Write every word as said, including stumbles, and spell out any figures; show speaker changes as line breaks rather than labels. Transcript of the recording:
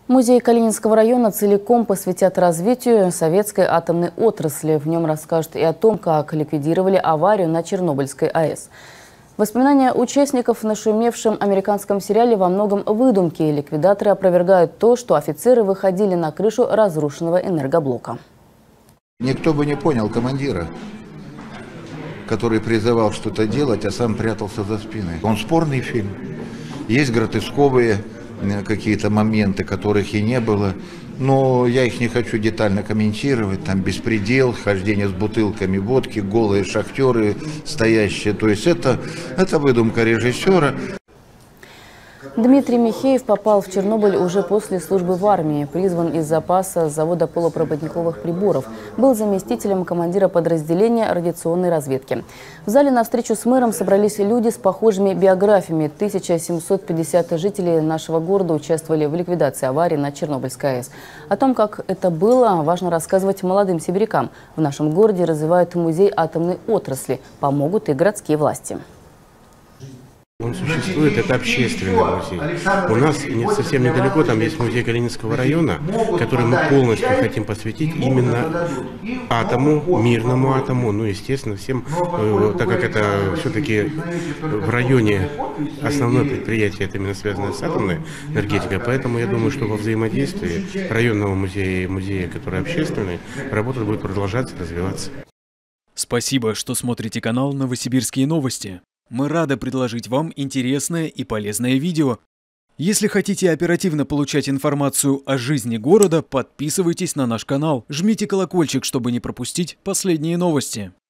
Музей Калининского района целиком посвятят развитию советской атомной отрасли. В нем расскажут и о том, как ликвидировали аварию на Чернобыльской АЭС. Воспоминания участников в нашумевшем американском сериале во многом выдумки. Ликвидаторы опровергают то, что офицеры выходили на крышу разрушенного энергоблока.
Никто бы не понял командира, который призывал что-то делать, а сам прятался за спиной. Он спорный фильм. Есть гротесковые какие-то моменты, которых и не было. Но я их не хочу детально комментировать. Там беспредел, хождение с бутылками водки, голые шахтеры стоящие. То есть это, это выдумка режиссера.
Дмитрий Михеев попал в Чернобыль уже после службы в армии. Призван из запаса завода полупроводниковых приборов. Был заместителем командира подразделения радиационной разведки. В зале на встречу с мэром собрались люди с похожими биографиями. тысяча семьсот пятьдесят жителей нашего города участвовали в ликвидации аварии на Чернобыльской АЭС. О том, как это было, важно рассказывать молодым сибирякам. В нашем городе развивают музей атомной отрасли. Помогут и городские власти.
Он существует, это общественный музей. У нас не, совсем недалеко там есть музей Калининского района, который мы полностью хотим посвятить именно атому, мирному атому. Ну, естественно, всем, э, так как это все-таки в районе основное предприятие, это именно связано с атомной энергетикой, поэтому я думаю, что во взаимодействии районного музея и музея, который общественный, работа будет продолжаться, развиваться.
Спасибо, что смотрите канал «Новосибирские новости». Мы рады предложить вам интересное и полезное видео. Если хотите оперативно получать информацию о жизни города, подписывайтесь на наш канал, жмите колокольчик, чтобы не пропустить последние новости.